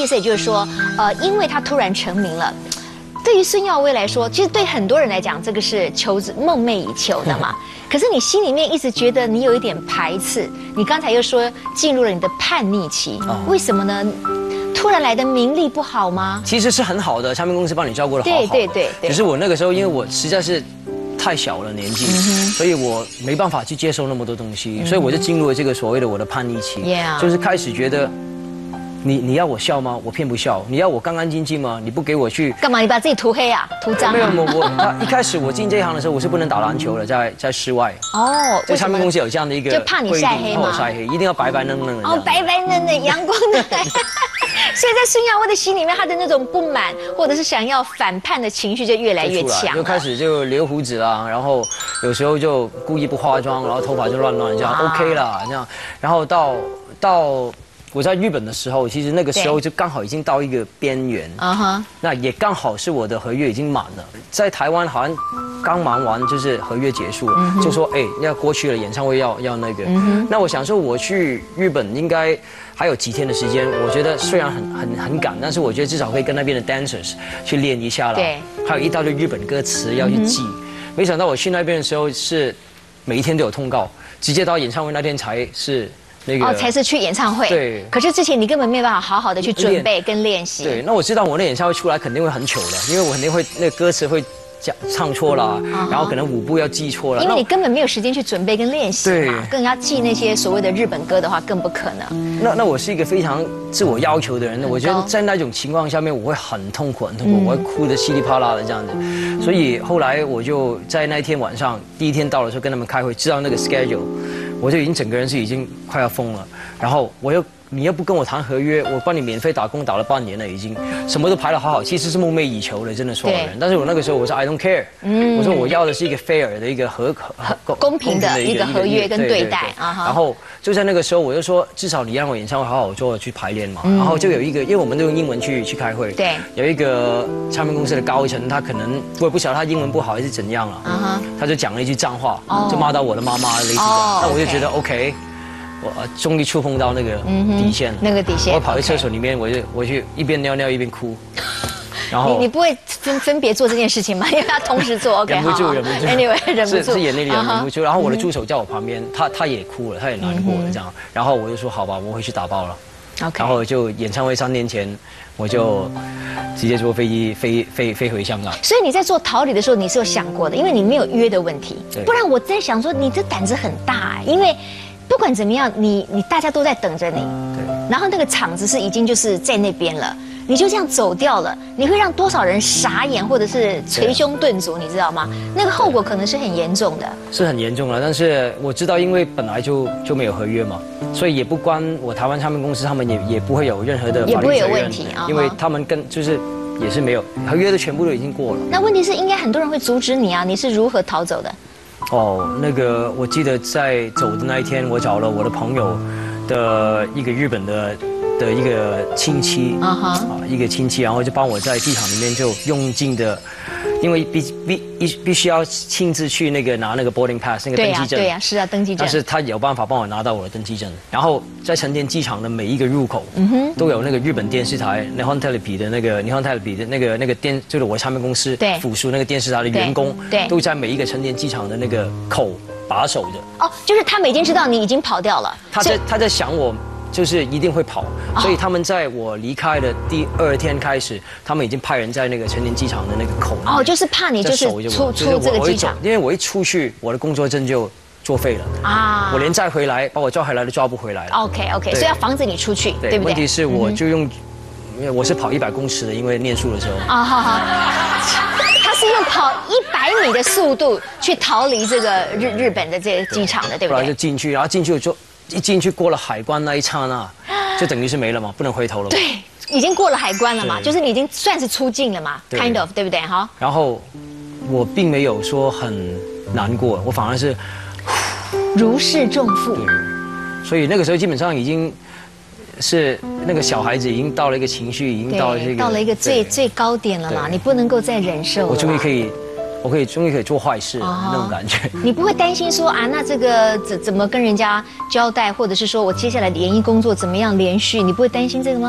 思也就是说，因为他突然成名了。对于孙耀威来说，其实对很多人来讲，这个是梦寐以求的嘛。可是你心里面一直觉得你有一点排斥，你刚才又说进入了你的叛逆期，为什么呢？突然来的名利不好吗？ 其实是很好的，唱片公司帮你照顾得好好的。 对。 只是我那个时候，因为我实在是太小了年纪，所以我没办法去接受那么多东西，所以我就进入了这个所谓的我的叛逆期，就是开始觉得。你要我笑吗？我偏不笑。你要我干干净净吗？你不给我去干嘛？你把自己涂黑啊？涂脏？ 没有，一开始我进这一行的时候，我是不能打篮球的，在室外。 哦， 在唱片公司有这样的一个， 就怕你晒黑吗？ 怕我晒黑，一定要白白嫩嫩的。 哦，白白嫩嫩，阳光的。所以在孙耀威的心里面，他的那种不满或者是想要反叛的情绪就越来越强， 就开始就留胡子啦，然后有时候就故意不化妆，然后头发就乱这样 OK 啦，这样，然后到。我在日本的时候，其实那个时候就刚好已经到一个边缘，那也刚好是我的合约已经满了。在台湾好像刚忙完，就是合约结束，就说要过去了，演唱会要那个。那我想说我去日本应该还有几天的时间，我觉得虽然很赶，但是我觉得至少可以跟那边的 dancers 去练一下啦。对，还有一大堆日本歌词要去记。没想到我去那边的时候是每一天都有通告，直接到演唱会那天才是。 才是去演唱会。 对。 可是之前你根本没办法好好的去准备跟练习。 对，那我知道我那演唱会出来肯定会很糗的，因为我肯定会那个歌词会唱错了，然后可能舞步要记错了。 因为你根本没有时间去准备跟练习嘛，更要记那些所谓的日本歌的话，更不可能。 那我是一个非常自我要求的人，我觉得在那种情况下面，我会很痛苦，我会哭得稀里啪啦的这样子。所以后来我就在那一天晚上，第一天到的时候跟他们开会，知道那个 schedule。我就已经整个人是已经快要疯了，然后你又不跟我谈合约，我帮你免费打工打了半年了，已经什么都排得好好，其实是梦寐以求的，真的所有人。但是我那个时候我说 I don't care，我说我要的是一个 fair 的一个公平的一个合约跟对待啊。 然后就在那个时候我就说，至少你让我演唱会好好做去排练嘛。然后就有一个，因为我们都用英文去开会，对，有一个唱片公司的高层，他可能我也不晓得他英文不好还是怎样了，他就讲了一句脏话，就骂到我的妈妈类似的，那我就觉得 OK。我终于触碰到那个底线了， 那个底线。 我跑去厕所里面，我去一边尿尿一边哭，然后你不会分别做这件事情吗？因为他同时做 ，OK， 忍不住。 Anyway， 忍不住， 是眼泪里忍不住。然后我的助手在我旁边，他也哭了，他也难过了这样。然后我就说好吧，我回去打包了。然后就演唱会3天前，我就直接坐飞机飞回香港。 所以你在做桃李的时候，你是有想过的，因为你没有约的问题。不然我在想说，你这胆子很大，因为。不管怎么样，你大家都在等着你，对。然后那个场子是已经就是在那边了，你就这样走掉了，你会让多少人傻眼或者是捶胸顿足，你知道吗？那个后果可能是很严重的。是很严重了，但是我知道，因为本来就没有合约嘛，所以也不关我台湾唱片公司，他们也不会有任何的法律责任， 也不会有问题啊， 因为他们就是也是没有合约的，全部都已经过了。 那问题是，应该很多人会阻止你啊，你是如何逃走的？ 那个我记得在走的那一天，我找了我的朋友的一个日本的一个亲戚一个亲戚，然后就帮我在机场里面就用尽的，因为必须要亲自去拿那个 boarding pass 那个登机证， 对呀，是啊，登机证。 但是他有办法帮我拿到我的登机证，然后在成田机场的每一个入口，都有那个日本电视台 Nihon Television 的Nihon Television 的那个就是我唱片公司附属那个电视台的员工，都在每一个成田机场的那个口把守着。 就是他们已经知道你已经跑掉了， 他在想我。就是一定会跑，所以他们在我离开的第2天开始，他们已经派人在那个成田机场的那个口。 就是怕你就是出这个机场， 因为我一出去，我的工作证就作废了啊！我连再回来把我抓回来都抓不回来了。 OK， 所以要防止你出去，对不对？ 问题是我就用，因为我是跑100公尺的，因为念书的时候。 好。他是用跑100米的速度去逃离这个日本的这个机场的，对不对？ 后来就进去，然后进去就。一进去过了海关那一刹那，就等于是没了嘛，不能回头了。 对，已经过了海关了嘛，就是你已经算是出境了嘛 ，kind of， 对不对？哈。 然后我并没有说很难过，我反而是如释重负。 对，所以那个时候基本上已经是那个小孩子已经到了一个情绪，已经到了一个最高点了嘛，你不能够再忍受了。 我终于可以做坏事那种感觉。 你不会担心说那这个怎么跟人家交代，或者是说我接下来的演艺工作怎么样连续？你不会担心这个吗？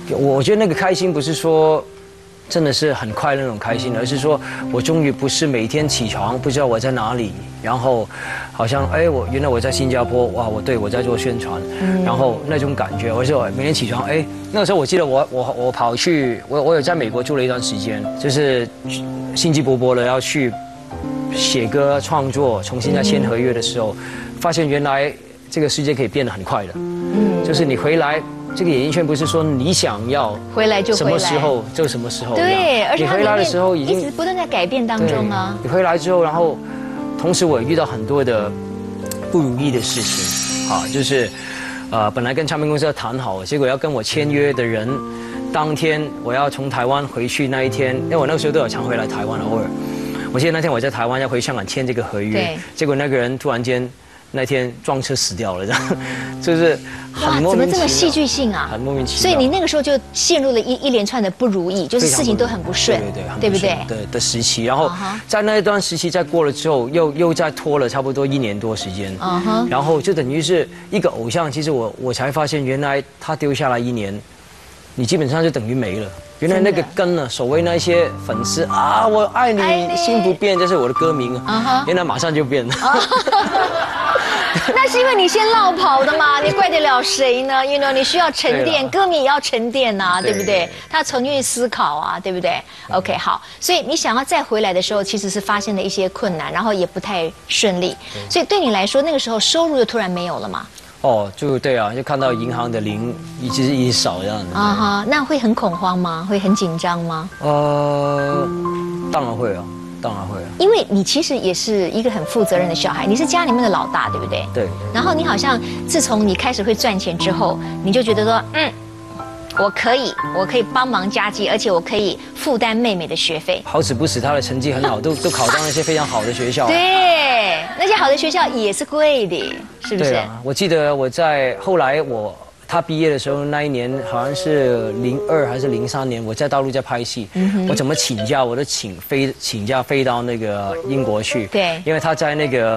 我觉得那个开心不是说真的是很快乐那种开心，而是说我终于不是每天起床不知道我在哪里，然后好像原来我在新加坡，哇，我在做宣传，然后那种感觉，我说每天起床，那个时候我记得我跑去我有在美国住了一段时间，就是心机勃勃的要去写歌创作，重新再签合约的时候，发现原来这个世界可以变得很快的，就是你回来。这个演艺圈不是说你想要回来就回来， 什么时候就什么时候。 对，而且你回来的时候已经一直不断在改变当中啊。 你回来之后，然后同时我也遇到很多的不如意的事情啊，就是本来跟唱片公司要谈好，结果要跟我签约的人，当天我要从台湾回去那一天，因为我那个时候都有常回来台湾偶尔。我记得那天我在台湾要回香港签这个合约，结果那个人突然间。那天撞车死掉了，这样，就是很莫名其妙。哇，怎么这么戏剧性啊？ 很莫名其妙。 所以你那个时候就陷入了一连串的不如意，就是事情都很不顺，对不对？ 的时期，然后在那一段时期再过了之后，又再拖了差不多1年多时间，然后就等于是一个偶像，其实我才发现原来他丢下来1年，你基本上就等于没了。原来那个根呢，所谓那些粉丝啊，我爱你心不变，这是我的歌名啊，原来马上就变了。 那是因为你先落跑的嘛，你怪得了谁呢？你需要沉淀，歌迷也要沉淀呐，对不对？他重新思考啊，对不对 ？OK， 好，所以你想要再回来的时候，其实是发现了一些困难，然后也不太顺利，所以对你来说，那个时候收入就突然没有了嘛？ 就对啊，就看到银行的零一直少这样子。 那会很恐慌吗？会很紧张吗？ 当然会啊。当然会啊， 因为你其实也是一个很负责任的小孩，你是家里面的老大，对不对？ 对。 然后你好像自从你开始会赚钱之后，你就觉得说，我可以帮忙家计，而且我可以负担妹妹的学费。 好死不死，她的成绩很好，都考到那些非常好的学校。 对，那些好的学校也是贵的，是不是？ 对啊，我记得后来他毕业的时候那一年好像是02还是03年，我在大陆在拍戏，我怎么请假我都请假飞到那个英国去， 对， 因为他在那个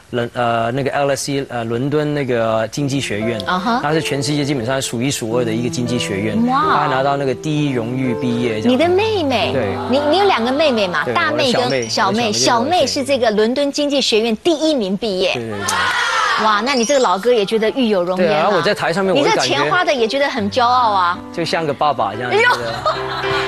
LSE 伦敦那个经济学院，它是全世界基本上数1数2的一个经济学院，他还拿到那个第1荣誉毕业。 你的妹妹， 对， 你有2个妹妹嘛，大妹跟小妹，小妹是这个伦敦经济学院第1名毕业。对。哇，那你这个老哥也觉得育有荣焉啊！ 对啊，我在台上面， 你这钱花的也觉得很骄傲啊， 就像个爸爸这样。